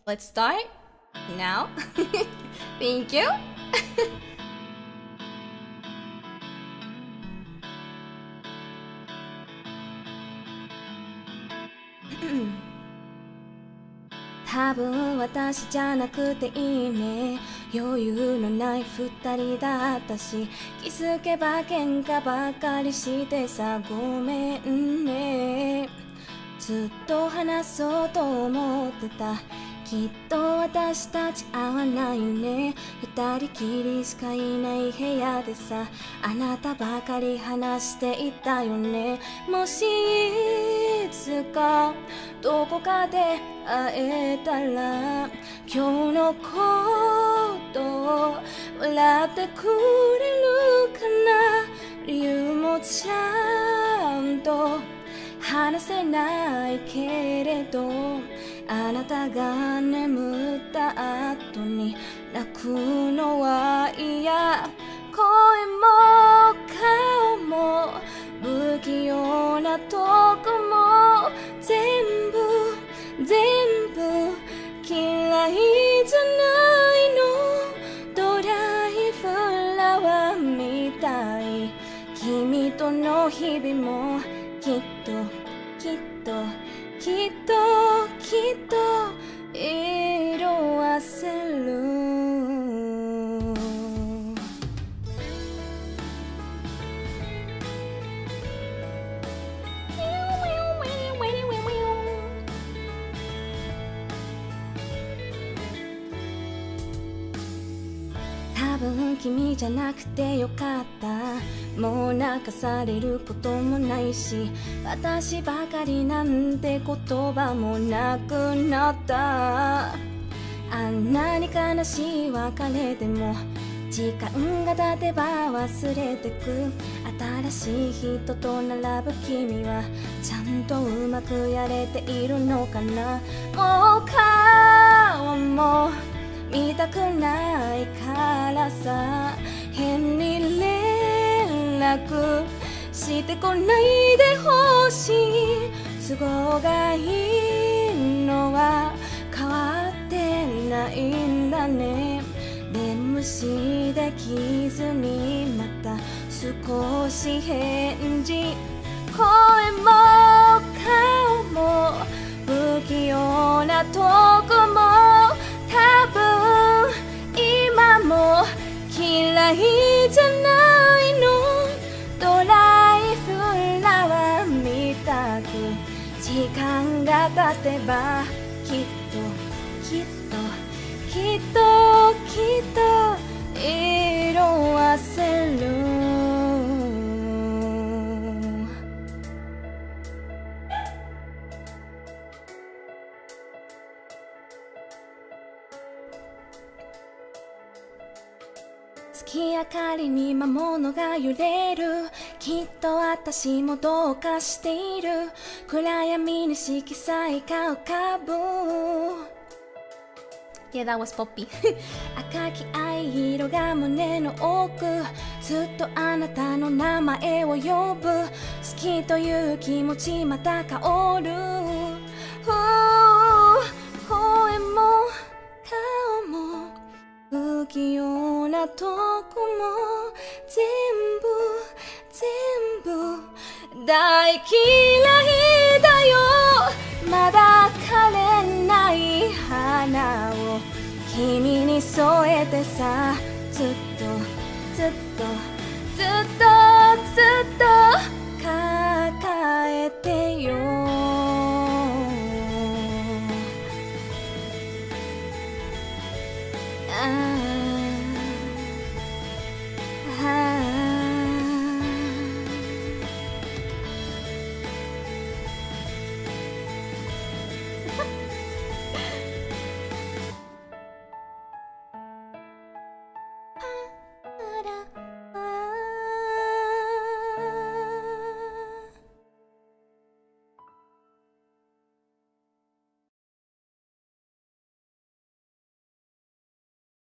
Let's start now. Thank you. 多分私じゃなくていいね。余裕のない二人だったし、気づけば喧嘩ばかりしてさ、ごめんね。ずっと話そうと思ってた。きっと私たち合わないね。二人きりしかいない部屋でさ、あなたばかり話していたよね。もしいつかどこかで会えたら、今日のことを笑ってくれるかな。理由もちゃんと話せないけれど、あなたが眠った後に泣くのは嫌。声も顔も不器用なとこも全部嫌いじゃないの。ドライフラワーみたい。君との日々もきっと色あせる。多分君じゃなくてよかった。もう泣かされることもないし、私ばかりなんて言葉もなくなった。あんなに悲しい別れでも時間が経てば忘れてく。新しい人と並ぶ君はちゃんとうまくやれているのかな。もう顔も見たくないからさ、変に連絡してこないでほしい。都合がいいのは変わってないんだね。で無視できずにまた少し返事。声も顔も不器用なとこも多分今も嫌いじゃないの。ドライフラワーみたく時間が経てばきっと色あせる。月明かりに魔物が揺れる。きっと私もどうかしている。暗闇に色彩が浮かぶ。Yeah, that was Poppy. 赤き愛色が胸の奥。ずっとあなたの名前を呼ぶ。好きという気持ちまた香る。声も顔も不器用なとこも全部大嫌いだ